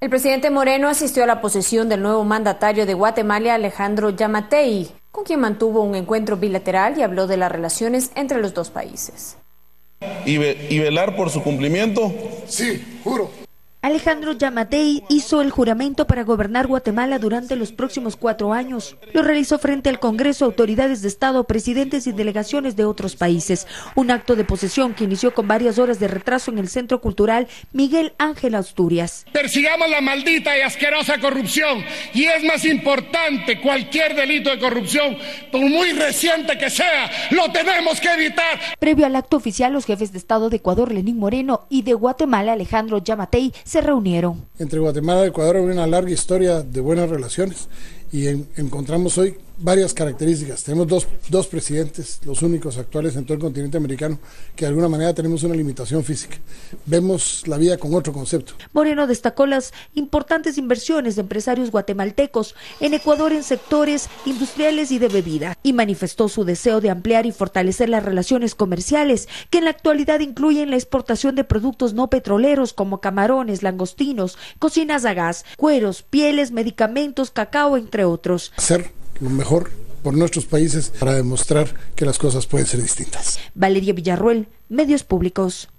El presidente Moreno asistió a la posesión del nuevo mandatario de Guatemala, Alejandro Giammattei, con quien mantuvo un encuentro bilateral y habló de las relaciones entre los dos países. ¿Y velar por su cumplimiento? Sí, juro. Alejandro Giammattei hizo el juramento para gobernar Guatemala durante los próximos 4 años. Lo realizó frente al Congreso, autoridades de Estado, presidentes y delegaciones de otros países. Un acto de posesión que inició con varias horas de retraso en el Centro Cultural Miguel Ángel Asturias. Persigamos la maldita y asquerosa corrupción, y es más importante cualquier delito de corrupción, por muy reciente que sea, lo tenemos que evitar. Previo al acto oficial, los jefes de Estado de Ecuador, Lenín Moreno, y de Guatemala, Alejandro Giammattei, se reunieron. Entre Guatemala y Ecuador hay una larga historia de buenas relaciones y encontramos hoy varias características. Tenemos dos presidentes, los únicos actuales en todo el continente americano, que de alguna manera tenemos una limitación física. Vemos la vida con otro concepto. Moreno destacó las importantes inversiones de empresarios guatemaltecos en Ecuador en sectores industriales y de bebida, y manifestó su deseo de ampliar y fortalecer las relaciones comerciales, que en la actualidad incluyen la exportación de productos no petroleros como camarones, langostinos, cocinas a gas, cueros, pieles, medicamentos, cacao, entre otros. Hacer lo mejor por nuestros países para demostrar que las cosas pueden ser distintas. Valeria Villarruel, Medios Públicos.